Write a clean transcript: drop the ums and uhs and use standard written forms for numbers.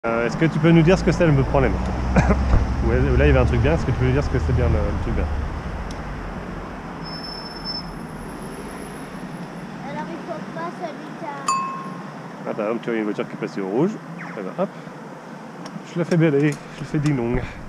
Est-ce que tu peux nous dire ce que c'est le problème? Ouais, là il y avait un truc bien, est-ce que tu peux nous dire ce que c'est bien le truc bien? Alors il faut pas celui Ah, par exemple, tu vois une voiture qui est passée au rouge, et ben, hop, je la fais bêler, je le fais ding dong.